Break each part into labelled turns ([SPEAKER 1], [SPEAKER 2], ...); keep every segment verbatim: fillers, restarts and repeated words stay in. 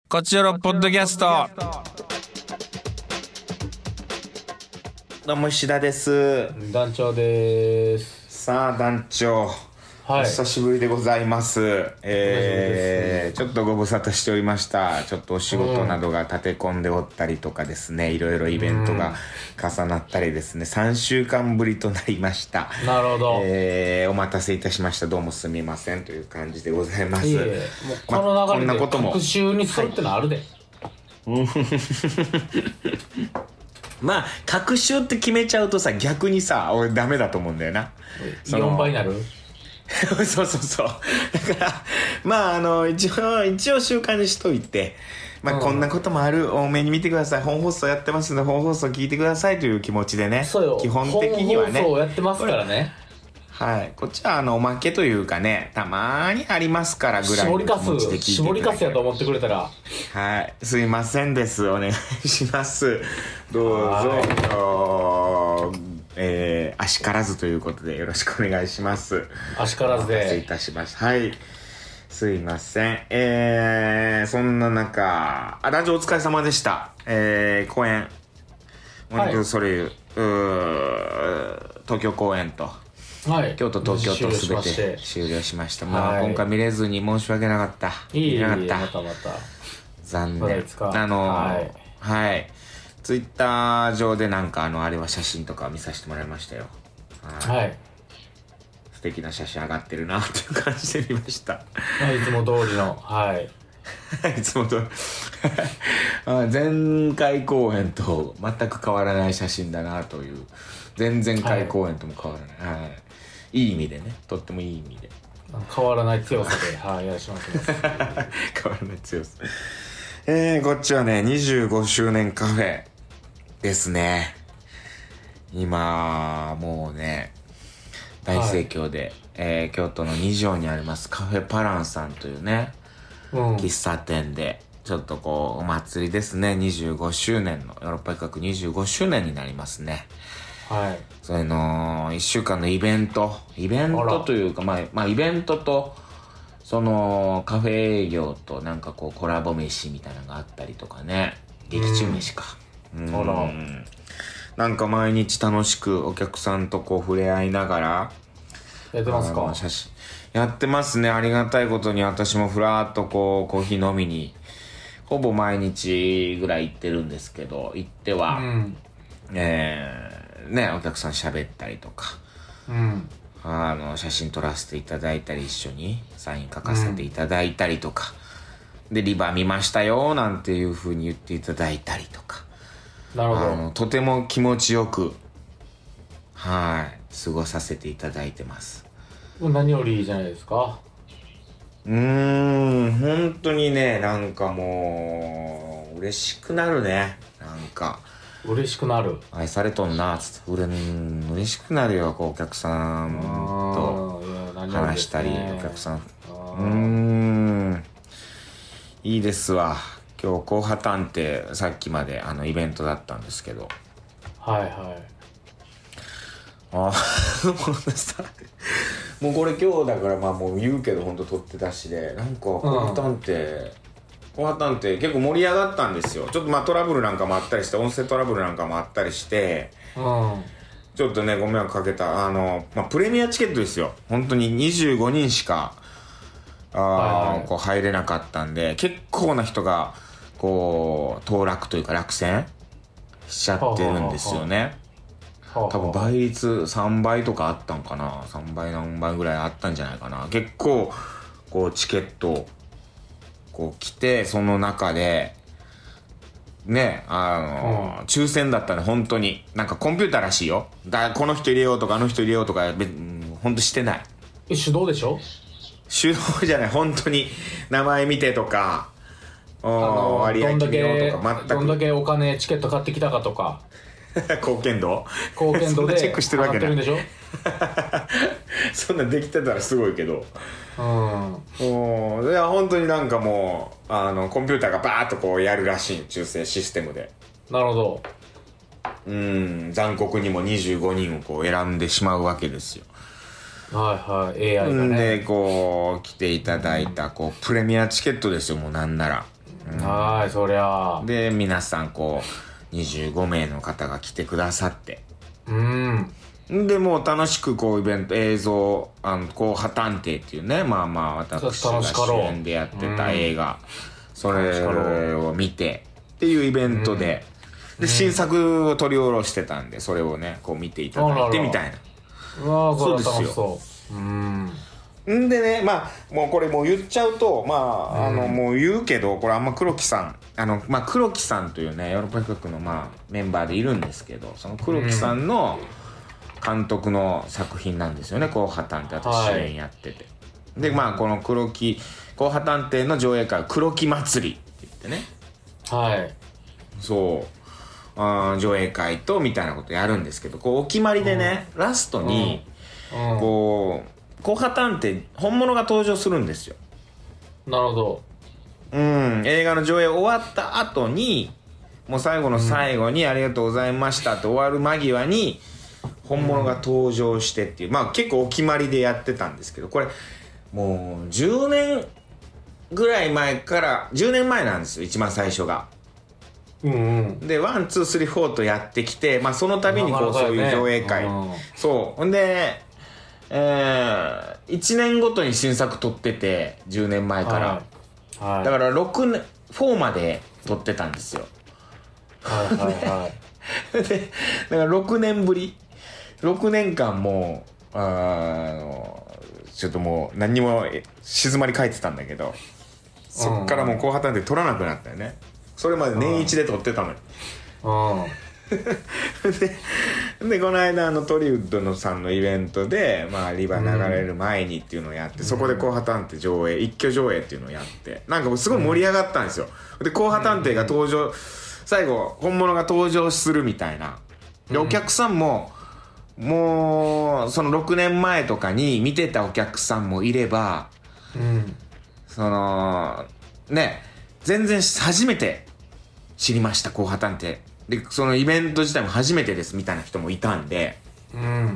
[SPEAKER 1] こちらのポッドキャスト。
[SPEAKER 2] どうも石田です。
[SPEAKER 3] 団長です。
[SPEAKER 2] さあ団長、
[SPEAKER 3] はい、
[SPEAKER 2] お久しぶりでございます。えー、ちょっとご無沙汰しておりました。ちょっとお仕事などが立て込んでおったりとかですね、いろいろイベントが重なったりですね、さんしゅうかんぶりとなりました。
[SPEAKER 3] なるほど、
[SPEAKER 2] えー、お待たせいたしました。どうもすみませんという感じでございます。
[SPEAKER 3] いえいえ、もうこの流れで隔週にするってのあるで、
[SPEAKER 2] はい、まあ隔週って決めちゃうとさ、逆にさ俺ダメだと思うんだよな。
[SPEAKER 3] よんばいになる
[SPEAKER 2] そうそうそう。だからまああの一応一応習慣にしといて、まあ、うん、こんなこともある、多めに見てください、本放送やってますので本放送聞いてくださいという気持ちでね。
[SPEAKER 3] そうよ、
[SPEAKER 2] 基本的にはね
[SPEAKER 3] 本放送やってますからね。
[SPEAKER 2] はい、こっちはあのおまけというかね、たまーにありますからぐらいの気持ちで聞いていただける。
[SPEAKER 3] 絞りかすやと思ってくれたら、
[SPEAKER 2] はい、すいませんです、お願いします。どうぞ、えー、あしからずということでよろしくお願いします。
[SPEAKER 3] あしからずで
[SPEAKER 2] 失礼いたしました。はい、すいません。えー、そんな中、あ、団長お疲れ様でした。えー、公演モニクソレイユ、うー東京公演と、はい、京都東京と全て終了しました。まあ、はい、今回見れずに申し訳なかった。
[SPEAKER 3] いい
[SPEAKER 2] 見れなかった。
[SPEAKER 3] またまた
[SPEAKER 2] 残念。あのはい、はい、ツイッター上でなんかあのあれは写真とか見させてもらいましたよ。
[SPEAKER 3] はい、はい、
[SPEAKER 2] 素敵な写真上がってるなっていう感じで見ました。
[SPEAKER 3] いつも通りの、はい
[SPEAKER 2] いつも通り前回公演と全く変わらない写真だなという、前々回公演とも変わらない、はいはい、いい意味でね、とってもいい意味で
[SPEAKER 3] 変わらない強さで、はい、やらせてもらってます。
[SPEAKER 2] 変わらない強さ。えー、こっちはねにじゅうごしゅうねんカフェですね。今もうね大盛況で、はい、えー、京都のに条にありますカフェパランさんというね、うん、喫茶店でちょっとこうお祭りですね。にじゅうごしゅうねんのヨーロッパ企画にじゅうごしゅうねんになりますね。
[SPEAKER 3] はい、
[SPEAKER 2] それのいっしゅうかんのイベントイベントというか、まあ、まあイベントとそのカフェ営業となんかこうコラボ飯みたいなのがあったりとかね、劇中飯か、うん、うんなんか毎日楽しくお客さんとこう触れ合いながら
[SPEAKER 3] やってますか。
[SPEAKER 2] 写真やってますね。ありがたいことに私もふらっとこうコーヒー飲みにほぼ毎日ぐらい行ってるんですけど、行っては、うん、えー、ねお客さん喋ったりとか、うん、あの写真撮らせていただいたり、一緒にサイン書かせていただいたりとか、うん、でリバー見ましたよなんていう風に言っていただいたりとか、
[SPEAKER 3] なるほど、
[SPEAKER 2] あのとても気持ちよくはい過ごさせていただいてます。
[SPEAKER 3] 何よりいいじゃないですか。
[SPEAKER 2] うーん本当にね、なんかもう嬉しくなるね。なんか
[SPEAKER 3] 嬉しくなる、
[SPEAKER 2] 愛されとんなっつって、うれん嬉しくなるよ。こうお客さんと話したり、ね、お客さんうーんいいですわ。今日後破探偵さっきまであのイベントだったんですけど、
[SPEAKER 3] はいはい、
[SPEAKER 2] あもうさもうこれ今日だからまあもう言うけど本当撮って出しで、なんか後破探偵後破探偵結構盛り上がったんですよ。ちょっとまあトラブルなんかもあったりして、音声トラブルなんかもあったりして、うん、ちょっとねご迷惑かけた。あの、まあ、プレミアチケットですよ。本当ににじゅうごにんしかあ、はいはい、こう入れなかったんで、結構な人がこう当落というか落選しちゃってるんですよね。はあはあはあ多分倍率さんばいとかあったんかな、さんばい何倍ぐらいあったんじゃないかな。結構こうチケットこう来て、その中でねあの、うん、抽選だったね。本当になんかコンピューターらしいよ。だこの人入れようとかあの人入れようとか本当してない。
[SPEAKER 3] え手動でしょ。
[SPEAKER 2] 手動じゃない、本当に名前見てとか、
[SPEAKER 3] あの割合決めようとか、全くどんだけお金チケット買ってきたかとか
[SPEAKER 2] 貢献度
[SPEAKER 3] 貢献度で
[SPEAKER 2] チェックしてるわけない。
[SPEAKER 3] 上がってるんでし
[SPEAKER 2] ょそんなんできてたらすごいけど、うん、いや本当になんかもうあのコンピューターがバーッとこうやるらしい、抽選システムで。
[SPEAKER 3] なるほど。
[SPEAKER 2] うん残酷にもにじゅうごにんをこう選んでしまうわけですよ。
[SPEAKER 3] はいはい、エーアイ がね。
[SPEAKER 2] でこう来ていただいたこうプレミアチケットですよ。もうなんなら
[SPEAKER 3] うん、はい、そりゃ
[SPEAKER 2] で皆さんこうにじゅうごめいの方が来てくださって、
[SPEAKER 3] うん
[SPEAKER 2] でもう楽しくこうイベント映像あのこう破探偵っていうね、まあまあ私が主演でやってた映画、うん、それを見てっていうイベントで、うん、で新作を取り下ろしてたんでそれをねこう見ていただいてみたいな。
[SPEAKER 3] うわー、
[SPEAKER 2] そうですよ。
[SPEAKER 3] そう。うん。
[SPEAKER 2] んでね、まあもうこれもう言っちゃうと、まあ、うん、あのもう言うけどこれあんま黒木さんあのまあ黒木さんというねヨーロッパ企画のまあメンバーでいるんですけど、その黒木さんの監督の作品なんですよね。こう破探偵私主演やってて、はい、でまあこの黒木こう破探偵の上映会黒木祭りって言ってね、
[SPEAKER 3] はい、
[SPEAKER 2] そうあ上映会とみたいなことやるんですけど、こうお決まりでね、うん、ラストに、うん、こう後破探偵本物が登場するんですよ。
[SPEAKER 3] なるほど。
[SPEAKER 2] うん映画の上映終わった後にもう最後の最後に、うん、ありがとうございましたって終わる間際に本物が登場してっていう、まあ結構お決まりでやってたんですけど、これもうじゅうねんぐらい前からじゅうねんまえなんですよ一番最初が。
[SPEAKER 3] うんうん、
[SPEAKER 2] でワンツースリーフォーとやってきて、まあその度にこうそういう上映会、うん、そうほんで、えー、いちねんごとに新作撮っててじゅうねんまえから、はいはい、だからろくねんフォーまで撮ってたんですよ。
[SPEAKER 3] はいはいはい
[SPEAKER 2] でだからろくねんぶりろくねんかんもうあのちょっともう何にも静まり返ってたんだけど、そっからもう後破探偵撮らなくなったよね。それまで年一で撮ってたのに。で, でこの間あのトリウッドのさんのイベントで、まあ、リバ流れる前にっていうのをやって、うん、そこで後破探偵上映一挙上映っていうのをやってなんかすごい盛り上がったんですよ。で後破探偵が登場、うん、最後本物が登場するみたいな。でお客さんも、うん、もうそのろくねんまえとかに見てたお客さんもいれば、
[SPEAKER 3] うん、
[SPEAKER 2] そのね全然初めて知りました後破探偵で、そのイベント自体も初めてですみたいな人もいたんで、
[SPEAKER 3] うん、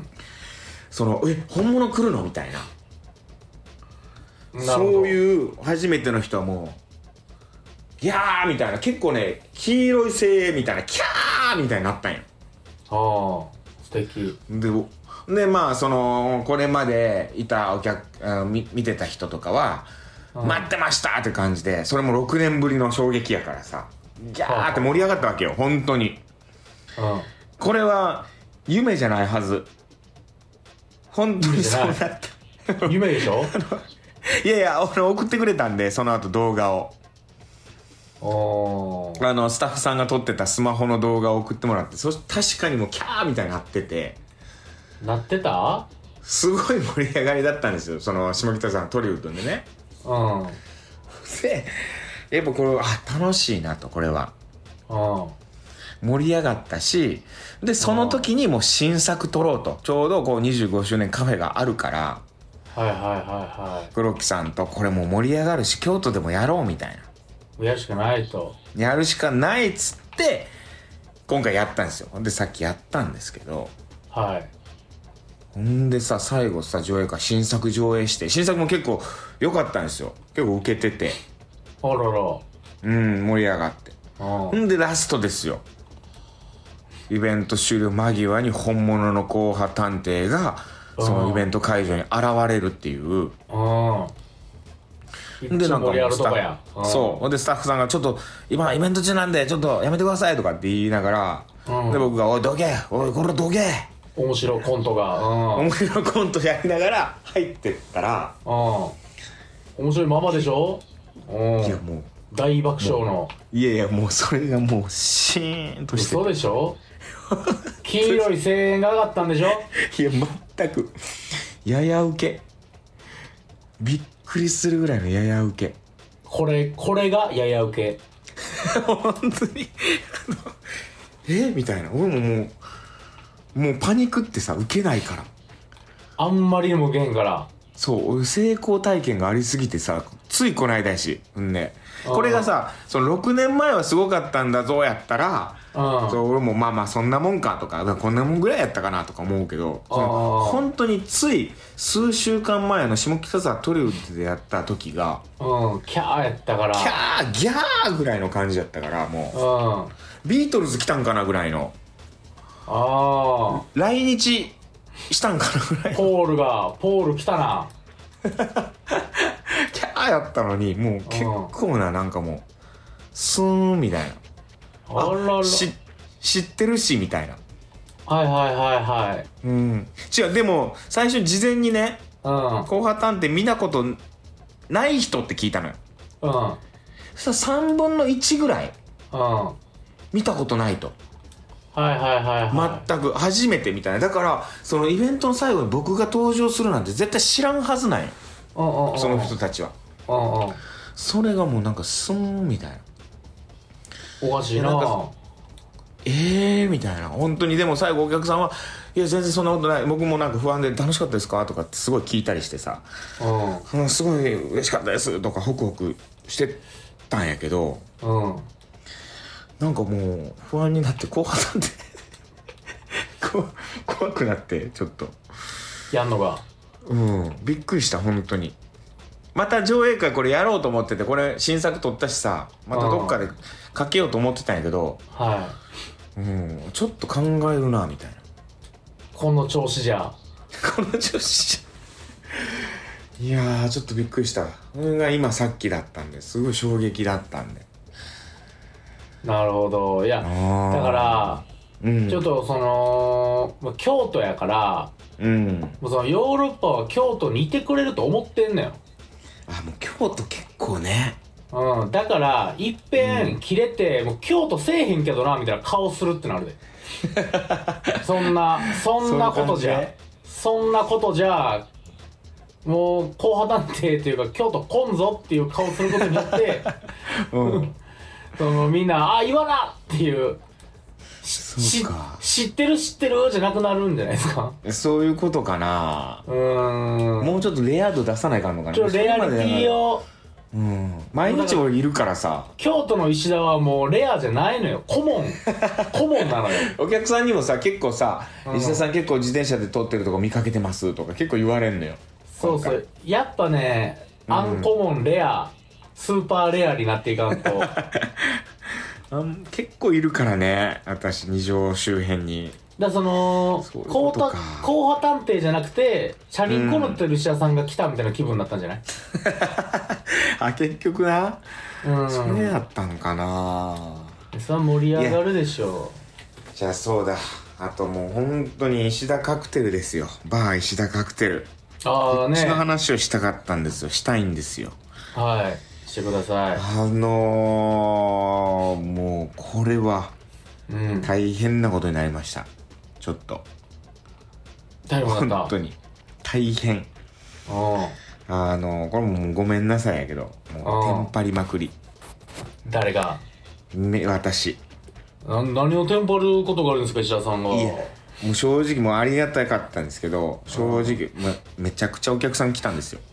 [SPEAKER 2] そのえ本物来るのみたいな、そういう初めての人はもうギャーみたいな、結構ね黄色い声援みたいなキャーみたいになったんよ。
[SPEAKER 3] ああ素敵
[SPEAKER 2] ででまあそのこれまでいたお客あ見見てた人とかは、うん、待ってましたって感じで、それもろくねんぶりの衝撃やからさギャーって盛り上がったわけよ本当に、
[SPEAKER 3] うん、
[SPEAKER 2] これは夢じゃないはず、本当にそうなった
[SPEAKER 3] 夢でしょ
[SPEAKER 2] いやいや俺送ってくれたんでその後動画を
[SPEAKER 3] お
[SPEAKER 2] あのスタッフさんが撮ってたスマホの動画を送ってもらって、そして確かにもうキャーみたいになってて
[SPEAKER 3] なってた
[SPEAKER 2] すごい盛り上がりだったんですよ、その下北さんトリウッドでね。
[SPEAKER 3] うん
[SPEAKER 2] でやっぱこれあ楽しいなと、これは
[SPEAKER 3] うん
[SPEAKER 2] 盛り上がったし、でその時にもう新作撮ろうと、ちょうどこうにじゅうごしゅうねんカフェがあるから、
[SPEAKER 3] はいはいはいはい、
[SPEAKER 2] 黒木さんとこれもう盛り上がるし京都でもやろうみたいな、
[SPEAKER 3] やるしかないと
[SPEAKER 2] やるしかないっつって今回やったんですよ。でさっきやったんですけど、
[SPEAKER 3] はい
[SPEAKER 2] ほんでさ最後さ上映会新作上映して、新作も結構良かったんですよ、結構受けてて、
[SPEAKER 3] あらら
[SPEAKER 2] うん盛り上がって、ほんでラストですよ、イベント終了間際に本物の後破探偵がそのイベント会場に現れるっていう。
[SPEAKER 3] あ
[SPEAKER 2] でなんかもうスタ
[SPEAKER 3] ッ
[SPEAKER 2] フそうでスタッフさんがちょっと今イベント中なんでちょっとやめてくださいとかって言いながら、
[SPEAKER 3] うん、
[SPEAKER 2] で僕がおいどけおいこれどけ
[SPEAKER 3] 面白いコントが、うん、
[SPEAKER 2] 面白いコントやりながら入ってったら、
[SPEAKER 3] うん、面白いままでしょ、うん、
[SPEAKER 2] いやもう
[SPEAKER 3] 大爆笑の、
[SPEAKER 2] いやいやもうそれがもうシーンとしてて、
[SPEAKER 3] 嘘でしょ黄色い声援が上がったんでしょ
[SPEAKER 2] いや全くやや受け、びっくりするぐらいのやや受け、
[SPEAKER 3] これこれがやや受け
[SPEAKER 2] 本当にえみたいな、俺ももうもうパニックってさ受けないから、
[SPEAKER 3] あんまりにも受けへんから、
[SPEAKER 2] そう成功体験がありすぎてさついこの間やし、うんね、これがさそのろくねんまえはすごかったんだぞやったら、そう俺もまあまあそんなもんかとかこんなもんぐらいやったかなとか思うけど、その本当につい数週間前の下北沢トリウッドでやった時が、
[SPEAKER 3] うん、キャーやったから
[SPEAKER 2] キャーギャーぐらいの感じやったからもう、うん、ビートルズ来たんかなぐらいの、あ来日したんかなぐらいの、
[SPEAKER 3] ポールがポール来たな
[SPEAKER 2] キャーやったのにもう結構ななんかもうスーンみたいな、あららし知ってるしみたいな、
[SPEAKER 3] はいはいはいはい、
[SPEAKER 2] うん、違うでも最初事前にね「後破探偵」見たことない人って聞いたのよ、うん、そしたらさんぶんのいちぐらい、うん、見たことないと、
[SPEAKER 3] はいはいはい、はい、
[SPEAKER 2] 全く初めてみたいな。だからそのイベントの最後に僕が登場するなんて絶対知らんはずなんよ、うんうん、その人たちは、うんうん、それがもうなんかスーンみたいな、
[SPEAKER 3] おかしいなあ、
[SPEAKER 2] えーみたいな、本当に。でも最後お客さんはいや全然そんなことない、僕もなんか不安で楽しかったですかとかってすごい聞いたりしてさ、うん、すごい嬉しかったですとかホクホクしてたんやけど、うん、なんかもう不安になって後半なんで怖くなってちょっと
[SPEAKER 3] やんのが、
[SPEAKER 2] うん、びっくりした本当に。また上映会これやろうと思ってて、これ新作撮ったしさ、またどっかでかけようと思ってたんやけど、はい、うん、ちょっと考えるなみたいな、
[SPEAKER 3] この調子じゃ
[SPEAKER 2] この調子じゃいやーちょっとびっくりした。それが今さっきだったんですごい衝撃だったんで。
[SPEAKER 3] なるほど。いやだから、うん、ちょっとその京都やから、うん、もうそのヨーロッパは京都にいてくれると思ってんのよ。
[SPEAKER 2] あ、もう京都結構ね、
[SPEAKER 3] うん、だからいっぺん切れて、うん、もう京都せえへんけどなみたいな顔するってなるでそんなそんなことじゃそんなことじゃもう後破探偵っていうか京都来んぞっていう顔することによって、うん、そのみんなあ言わなっていうそうか知ってる知ってるじゃなくなるんじゃないですか。
[SPEAKER 2] そういうことかな。うーん、もうちょっとレア度出さないかんのかな。
[SPEAKER 3] ちょっとレアリティを、
[SPEAKER 2] うん、毎日俺いるからさ。
[SPEAKER 3] 京都の石田はもうレアじゃないのよ、コモンコモンなのよ。
[SPEAKER 2] お客さんにもさ結構さ、うん、石田さん結構自転車で撮ってるとこ見かけてますとか結構言われんのよ。
[SPEAKER 3] そうそう、やっぱね、うん、アンコモンレアスーパーレアになっていかんと
[SPEAKER 2] あ結構いるからね、私二条周辺に。
[SPEAKER 3] だその後破探偵じゃなくてチャリンコ乗ってる石田さんが来たみたいな気分になったんじゃない？
[SPEAKER 2] あ、結局な、うん、それやったんかな。
[SPEAKER 3] それは盛り上がるでしょ
[SPEAKER 2] う。じゃあそうだ、あともう本当に石田カクテルですよ、バー石田カクテル。ああね、こっちの話をしたかったんですよ、したいんですよ。
[SPEAKER 3] はい、してください。
[SPEAKER 2] あのー、もうこれは大変なことになりました、うん、ちょっと
[SPEAKER 3] 大変だった。
[SPEAKER 2] 本当に大変。あのこれもごめんなさいやけど、もうテンパりまくり。
[SPEAKER 3] 誰が？
[SPEAKER 2] め私
[SPEAKER 3] な何をテンパることがあるんですか、石田さんが。いや
[SPEAKER 2] もう正直もうありがたかったんですけど、正直 め, めちゃくちゃお客さん来たんですよ。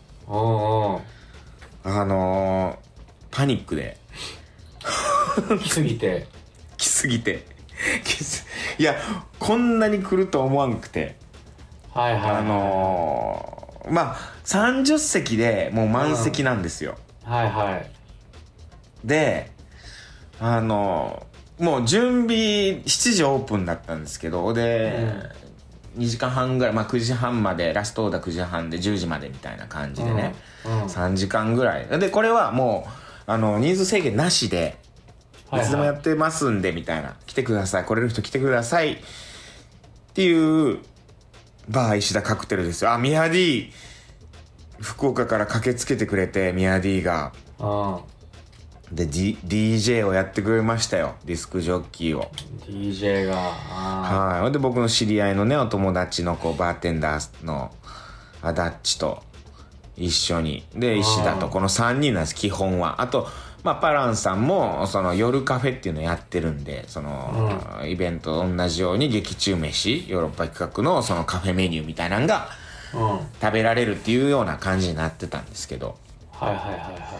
[SPEAKER 2] あのー、パニックで
[SPEAKER 3] 来すぎて
[SPEAKER 2] 来すぎて来すいやこんなに来ると思わんくて、はいはい、はい、あのー、まあさんじゅっせきでもう満席なんですよ、うん、はいはい。であのーもう準備しちじオープンだったんですけど、で、うん、にじかんはんぐらい、まあくじはんまで、ラストオーダーくじはんでじゅうじまでみたいな感じでね、うんうん、さんじかんぐらいで、これはもうあの人数制限なしでいつでもやってますんでみたいな、はいはい、来てください、来れる人来てくださいっていうバー石田カクテルですよ。あ、ミヤ D 福岡から駆けつけてくれて、ミヤ D があで、D、ディージェー をやってくれましたよ、ディスクジョッキーを。
[SPEAKER 3] ディージェー が
[SPEAKER 2] はい。で僕の知り合いのねお友達のこうバーテンダーのアダッチと一緒にで石田とこのさんにんなんです基本は。あとまあパランさんもその夜カフェっていうのやってるんで、その、うん、イベントと同じように劇中飯ヨーロッパ企画のそのカフェメニューみたいなのが、うん、食べられるっていうような感じになってたんですけど、
[SPEAKER 3] はいはいはいはい。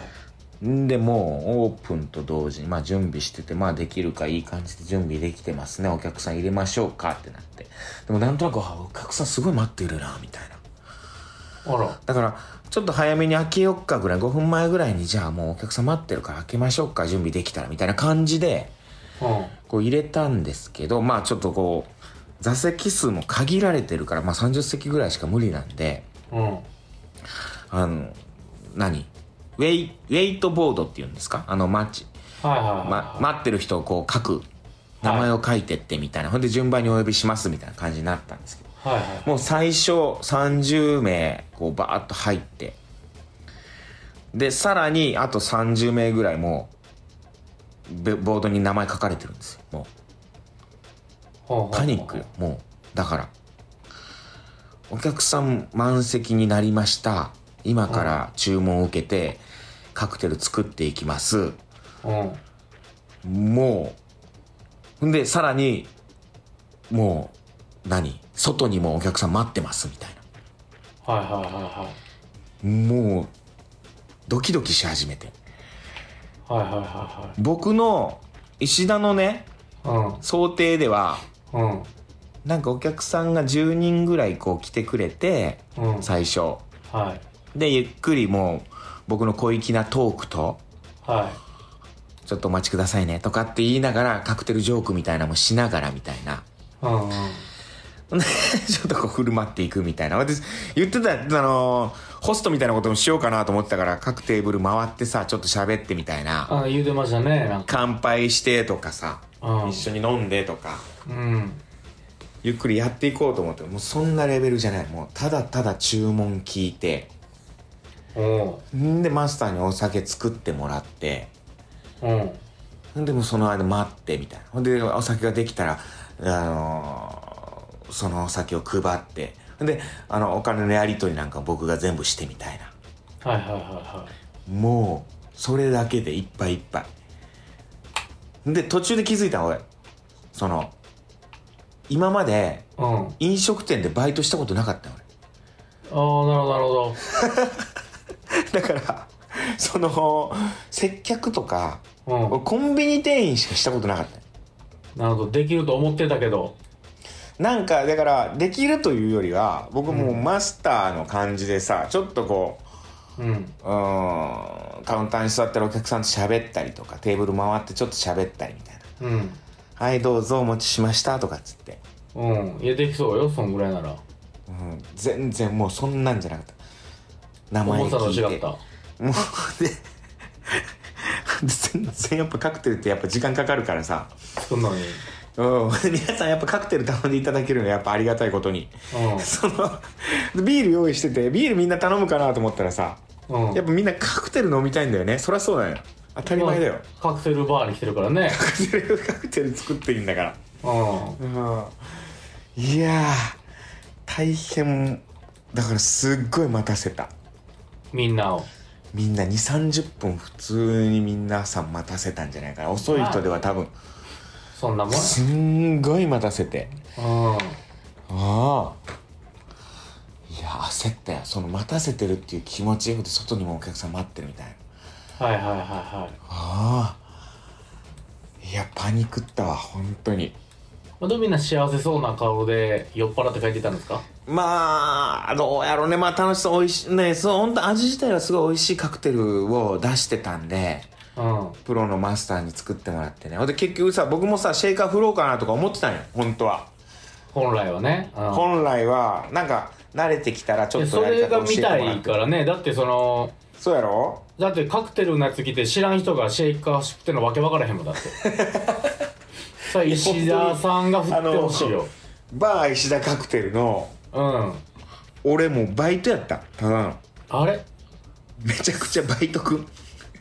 [SPEAKER 2] んでもうオープンと同時にまあ準備してて、まあできるかいい感じで準備できてますね、お客さん入れましょうかってなって、でもなんとなくお客さんすごい待ってるなみたいな。
[SPEAKER 3] あら。
[SPEAKER 2] だからちょっと早めに開けよっかぐらい、ごふんまえぐらいにじゃあもうお客さん待ってるから開けましょうか、準備できたらみたいな感じで、うん、こう入れたんですけど、まあちょっとこう座席数も限られてるから、まあさんじゅっせきぐらいしか無理なんで、うん、あの何ウェイ、ウェイトボードっていうんですか、あの待ち、はいはいはいはい、ま、待ってる人をこう書く、名前を書いてってみたいな、はい、ほんで順番にお呼びしますみたいな感じになったんですけど、はいはい、もう最初さんじゅうめいこうバーッと入って、でさらにあとさんじゅうめいぐらいもうボードに名前書かれてるんですよ。もうパニックよ。もうだからお客さん満席になりました、今から注文を受けてカクテル作っていきます、うん、もうでさらにもう何外にもお客さん待ってますみたいな、はいはいはいはい、もうドキドキし始めて、はいはいはいはい、僕の石田のね、うん、想定では、うん、なんかお客さんがじゅうにんぐらいこう来てくれて、うん、最初、はい、でゆっくりもう僕の小粋なトークと、はい、ちょっとお待ちくださいねとかって言いながらカクテルジョークみたいなのもしながらみたいな、うんうん、ちょっとこう振る舞っていくみたいな。私言ってた、あのー、ホストみたいなこともしようかなと思ってたから、各テーブル回ってさちょっと喋ってみたいな、
[SPEAKER 3] あ言うてましたね、なんか
[SPEAKER 2] 乾杯してとかさ、うん、一緒に飲んでとか、うん、ゆっくりやっていこうと思って、もうそんなレベルじゃない、もうただただ注文聞いて、んでマスターにお酒作ってもらって、うん、でもその間待ってみたいな。ほんでお酒ができたら、あのー、そのお酒を配って、であのお金のやり取りなんか僕が全部してみたいな。はいはいはいはい。もうそれだけでいっぱいいっぱいで、途中で気づいたの俺、その今まで飲食店でバイトしたことなかったの
[SPEAKER 3] 俺。ああなるほどなるほど
[SPEAKER 2] だからその接客とか、うん、コンビニ店員しかしたことなかった。
[SPEAKER 3] なるほど、できると思ってたけど、
[SPEAKER 2] なんかだからできるというよりは僕もうマスターの感じでさ、ちょっとこう、うん、うーんカウンターに座ってるお客さんと喋ったりとか、テーブル回ってちょっと喋ったりみたいな、うん、はいどうぞお持ちしましたとかっつって、
[SPEAKER 3] うんいやできそうよ、そんぐらいなら、うん、
[SPEAKER 2] 全然もうそんなんじゃなかった。名前聞いて
[SPEAKER 3] 重さの違ったもう
[SPEAKER 2] で全然やっぱカクテルってやっぱ時間かかるからさ、
[SPEAKER 3] そんなに
[SPEAKER 2] うん、皆さんやっぱカクテル頼んでいただけるのはやっぱありがたいことに、うん、そのビール用意しててビールみんな頼むかなと思ったらさ、うん、やっぱみんなカクテル飲みたいんだよね。そりゃそうだよ、当たり前だよ、
[SPEAKER 3] まあ、カクテルバーに来てるからね、
[SPEAKER 2] カクテルカクテル作っていいんだから、うんうん、いやー大変だから、すっごい待たせた、
[SPEAKER 3] みんなを
[SPEAKER 2] みんなにじゅうさんじゅっぷん普通に皆さん待たせたんじゃないかな。遅い人では多分
[SPEAKER 3] そんなもん
[SPEAKER 2] すんごい待たせて、ああいや焦ったよ、その待たせてるっていう気持ちで外にもお客さん待ってるみたいな。
[SPEAKER 3] はいはいはいはい。
[SPEAKER 2] ああいやパニクったわ本当に。
[SPEAKER 3] でみんな幸せそうな顔で酔っ払って帰ってたんですか？
[SPEAKER 2] まあどうやろうね、まあ楽しそう、おいしいね、そう本当味自体はすごい美味しいカクテルを出してたんで、うん、プロのマスターに作ってもらってね。で結局さ僕もさシェイカー振ろうかなとか思ってたんよ本当は。
[SPEAKER 3] 本来はね、
[SPEAKER 2] うん、本来はなんか慣れてきたらちょっとやり方教えてもらって。
[SPEAKER 3] それが見たいからね。だってその
[SPEAKER 2] そうやろ、
[SPEAKER 3] だってカクテルのやつ来て知らん人がシェイカー振ってんのわけわからへんもんだってさあ石田さんが振ってほしいよ。
[SPEAKER 2] バー石田カクテルの、うん、俺もうバイトやった、ただの
[SPEAKER 3] あれ
[SPEAKER 2] めちゃくちゃバイトくん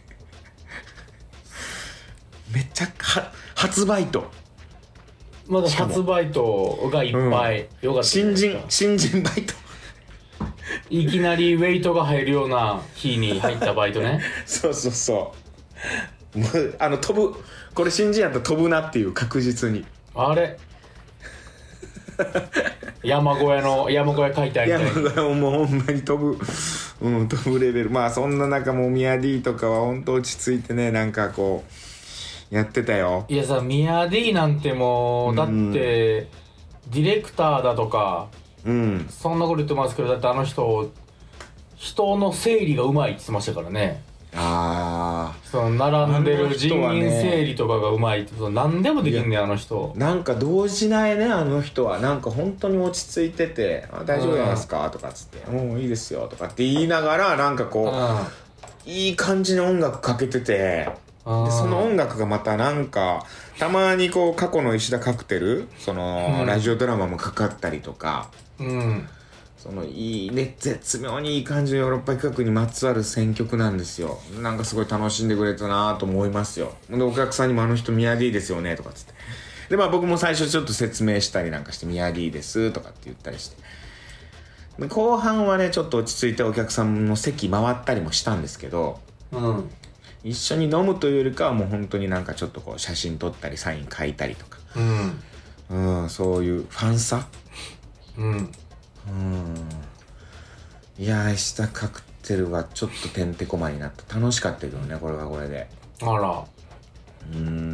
[SPEAKER 2] めちゃは初バイト、
[SPEAKER 3] まだ初バイトがいっぱい、うん、よかった。
[SPEAKER 2] 新人新人バイト
[SPEAKER 3] いきなりウェイトが入るような日に入ったバイトね
[SPEAKER 2] そうそうそう、もうあの飛ぶ、これ新人やったら飛ぶなっていう確実に。
[SPEAKER 3] あれ山小屋の山小屋書いてありたい。
[SPEAKER 2] 山小屋ももうほんまに飛ぶ、うん、飛ぶレベル。まあそんな中もうミヤ D とかは本当落ち着いてね、なんかこうやってたよ。
[SPEAKER 3] いやさ、ミヤ D なんてもうだって、うん、ディレクターだとか、うん、そんなこと言ってますけど、だってあの人人の整理がうまいって言ってましたからね。ああ、その並んでる人員整理とかがうまいって、何でもできんねんあの人。
[SPEAKER 2] なんか動じないね、あの人は。なんか本当に落ち着いてて「あ、大丈夫じゃないですか」とかっつって「もういいですよ」とかって言いながら、なんかこういい感じの音楽かけてて、でその音楽がまたなんかたまにこう過去の石田カクテル、その、うん、ラジオドラマもかかったりとか、うん、そのいいね、絶妙にいい感じのヨーロッパ企画にまつわる選曲なんですよ。なんかすごい楽しんでくれたなと思いますよ。でお客さんにも「あの人ミヤ D ですよね」とかっつって、でまあ僕も最初ちょっと説明したりなんかして「ミヤ D です」とかって言ったりして、後半はねちょっと落ち着いてお客さんの席回ったりもしたんですけど、うん、一緒に飲むというよりかはもう本当になんかちょっとこう写真撮ったりサイン書いたりとか、うんうん、そういうファンサ、うんうん、いやー、石田カクテルはちょっとてんてこまになった。楽しかったけどね、これはこれで。
[SPEAKER 3] あら、うん、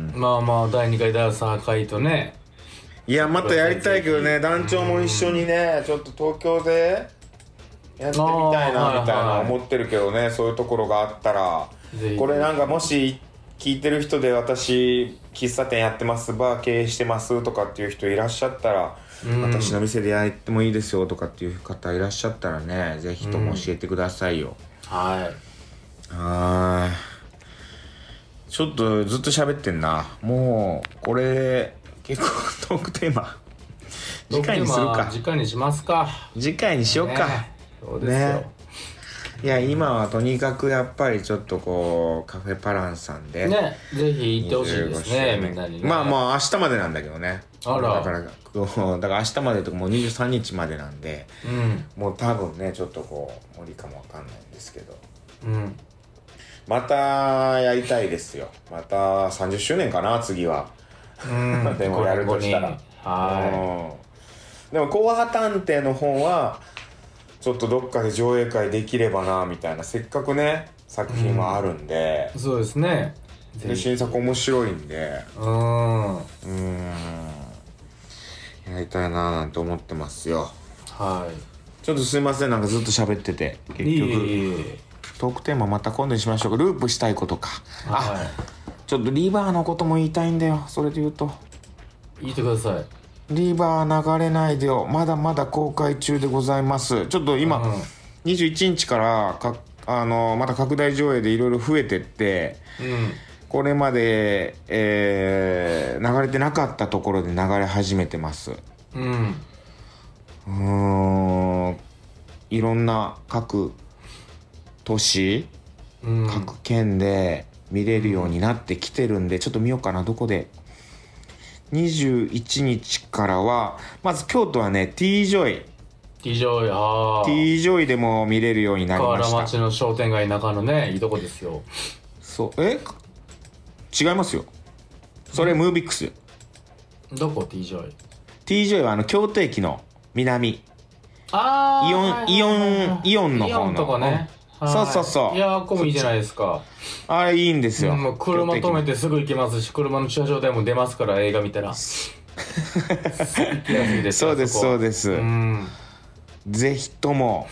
[SPEAKER 3] まあまあだいにかいだいさんかいとね。
[SPEAKER 2] いやまたやりたいけどね、団長も一緒にねちょっと東京でやってみたいなみたいな思ってるけどね、はいはい、そういうところがあったら。これなんかもし聞いてる人で私喫茶店やってます、バー経営してますとかっていう人いらっしゃったら、うん、私の店でやってもいいですよとかっていう方いらっしゃったらね、ぜひとも教えてくださいよ、うん、はいはい。ちょっとずっと喋ってんな。もうこれ結構トークテーマ次回にするか。
[SPEAKER 3] 次回にしますか。
[SPEAKER 2] 次回にしようか、ね、そうですよ、ね。いや今はとにかくやっぱりちょっとこうカフェパランさんで
[SPEAKER 3] ね、ぜひ行ってほしいですね、みんなにね。
[SPEAKER 2] まあまあ明日までなんだけどね。あら、だからだから明日までとかもうにじゅうさんにちまでなんで、うん、もう多分ねちょっとこう無理かもわかんないんですけど、うん、またやりたいですよ。またさんじゅっしゅうねんかな次は、うん、でもやるとしたら、はい、うん、でも後破探偵の方はちょっとどっかで上映会できればなみたいな、せっかくね作品はあるんで、うん、
[SPEAKER 3] そうですね。
[SPEAKER 2] で新作面白いんで、うんうんやりたいななんて思ってますよ。はい。ちょっとすいません、なんかずっと喋ってて結局いいトークテーマまた今度にしましょうか。ループしたいことか、はい、あちょっとリバーのことも言いたいんだよ。それで言うと
[SPEAKER 3] 言ってください。
[SPEAKER 2] リバー流れないでよ、まだまだ公開中でございます。ちょっと今、うん、にじゅういちにちからかあのまた拡大上映でいろいろ増えてって、うん、これまで、えー、流れてなかったところで流れ始めてます。うん、うーんいろんな各都市、うん、各県で見れるようになってきてるんで、ちょっと見ようかな。どこでにじゅういちにちからはまず京都はね T ジョイ
[SPEAKER 3] T ジョイあ
[SPEAKER 2] T ジョイでも見れるようになりました。
[SPEAKER 3] 河原町の商店街中のねいいとこですよ。
[SPEAKER 2] そうえ違いますよ、それムービックス。
[SPEAKER 3] どこ T ジョイ
[SPEAKER 2] T ジョイはあの京都駅の南、
[SPEAKER 3] あ
[SPEAKER 2] イオンイオンイオンの方のイオン
[SPEAKER 3] とかね、
[SPEAKER 2] そうそうそう。
[SPEAKER 3] いやーここもいいじゃないですか。
[SPEAKER 2] あれいいんですよ、
[SPEAKER 3] うん、もう車止めてすぐ行けますし、車の駐車場でも出ますから、映画見たら
[SPEAKER 2] そうですそうです、うん、ぜひとも、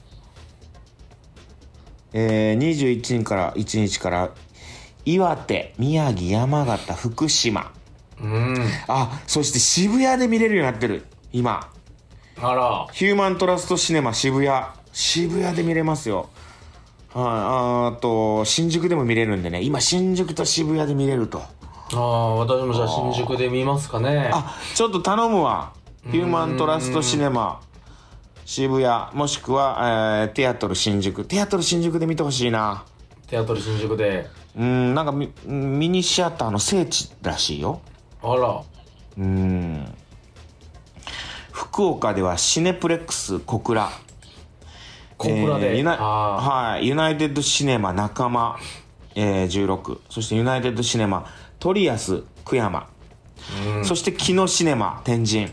[SPEAKER 2] えー、にじゅういちにちからいちにちから岩手、宮城、山形、福島、うん、あそして渋谷で見れるようになってる今。あらヒューマントラストシネマ渋谷渋谷で見れますよ。はい、あ, あと新宿でも見れるんでね、今新宿と渋谷で見れると。
[SPEAKER 3] ああ私もじゃあ新宿で見ますかね。
[SPEAKER 2] あちょっと頼むわ。ヒューマントラストシネマ渋谷もしくは、えー、テアトル新宿テアトル新宿で見てほしいな。
[SPEAKER 3] テアトル新宿で
[SPEAKER 2] うんなんか ミ, ミニシアターの聖地らしいよ。
[SPEAKER 3] あら
[SPEAKER 2] うん福岡ではシネプレックス小倉
[SPEAKER 3] 小倉で、
[SPEAKER 2] えー、ユナはい、ユナイテッドシネマ仲間、えー、じゅうろく、そしてユナイテッドシネマトリアス久山、うん、そしてキノシネマ天神、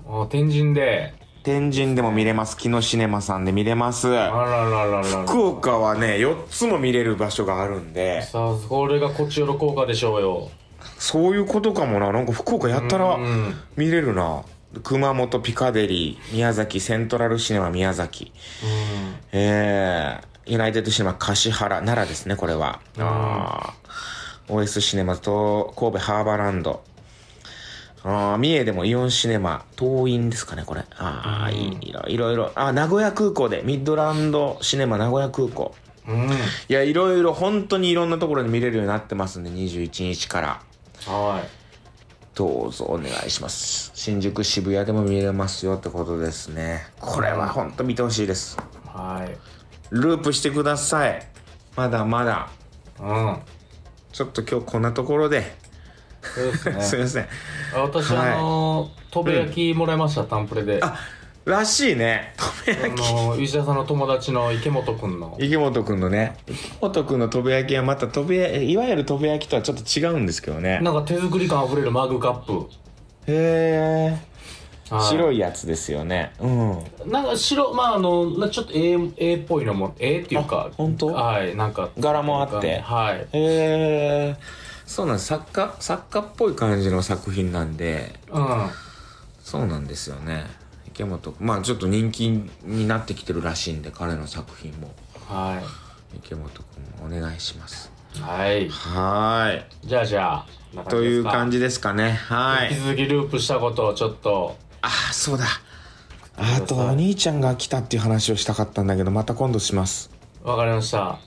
[SPEAKER 3] あ、天神で。
[SPEAKER 2] 天神でも見れます。木のシネマさんで見れます。
[SPEAKER 3] あららららら。
[SPEAKER 2] 福岡はねよっつも見れる場所があるんで、
[SPEAKER 3] さあこれがこっちよろ効果でしょうよ。
[SPEAKER 2] そういうことかもな。なんか福岡やったら見れるな。熊本ピカデリー、宮崎セントラルシネマ宮崎、うん、えー、ユナイテッドシネマ橿原、奈良ですねこれは。あ オーエス シネマと神戸ハーバーランド、あ三重でもイオンシネマ東院ですかねこれ。ああ、うん、い, いろいろ。あ名古屋空港でミッドランドシネマ名古屋空港、うん、いやいろいろ本当にいろんなところで見れるようになってますんで、にじゅういちにちから
[SPEAKER 3] はい
[SPEAKER 2] どうぞお願いします。新宿渋谷でも見れますよってことですね。これは本当見てほしいです。
[SPEAKER 3] はい
[SPEAKER 2] ループしてください。まだまだ。
[SPEAKER 3] うん
[SPEAKER 2] ちょっと今日こんなところで
[SPEAKER 3] そうですね
[SPEAKER 2] すいません。
[SPEAKER 3] 私、はい、あのとべ焼きもらいました、うん、タンプレで。
[SPEAKER 2] あらしいね。とべ焼き、
[SPEAKER 3] あの石田さんの友達の池本くんの
[SPEAKER 2] 池本くんのね池本くんのとべ焼きはまたとべいわゆるとべ焼きとはちょっと違うんですけどね。
[SPEAKER 3] なんか手作り感あふれるマグカップ。
[SPEAKER 2] へえ。白いやつですよね。うん。なん
[SPEAKER 3] か白、まああのちょっと A, A っぽいのも A っていうか。
[SPEAKER 2] 本当？
[SPEAKER 3] はいなんか
[SPEAKER 2] 柄もあって。
[SPEAKER 3] はい。
[SPEAKER 2] へえ。そうなんです。作家作家っぽい感じの作品なんで。
[SPEAKER 3] うん。
[SPEAKER 2] そうなんですよね。池本君、まあちょっと人気になってきてるらしいんで彼の作品も。
[SPEAKER 3] はい。
[SPEAKER 2] 池本君お願いします。
[SPEAKER 3] はい。
[SPEAKER 2] はい。
[SPEAKER 3] じゃあじゃあ
[SPEAKER 2] という感じですかね。はい。
[SPEAKER 3] 引き続きループしたことをちょっと。
[SPEAKER 2] ああそうだ。あとお兄ちゃんが来たっていう話をしたかったんだけどまた今度します。
[SPEAKER 3] わかりました。はい。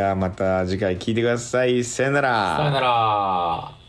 [SPEAKER 2] じゃあまた次回聞いてください。さよなら。
[SPEAKER 3] さよなら。